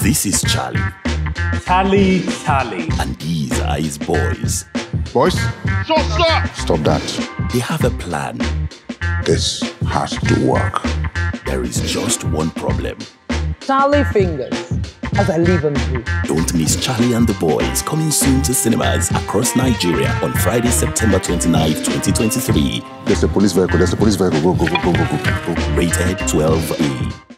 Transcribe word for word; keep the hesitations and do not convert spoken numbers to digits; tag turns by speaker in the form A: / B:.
A: This is Charlie.
B: Charlie, Charlie.
A: And these are his boys.
C: Boys?
D: So, sir!
C: Stop that.
A: They have a plan.
C: This has to work.
A: There is just one problem.
E: Charlie fingers as I leave him through.
A: Don't miss Charlie and the Boys, coming soon to cinemas across Nigeria on Friday, September twenty-ninth, twenty twenty-three.
C: There's a police vehicle. There's a police vehicle. Go, go, go, go, go, go, go.
A: Rated twelve A.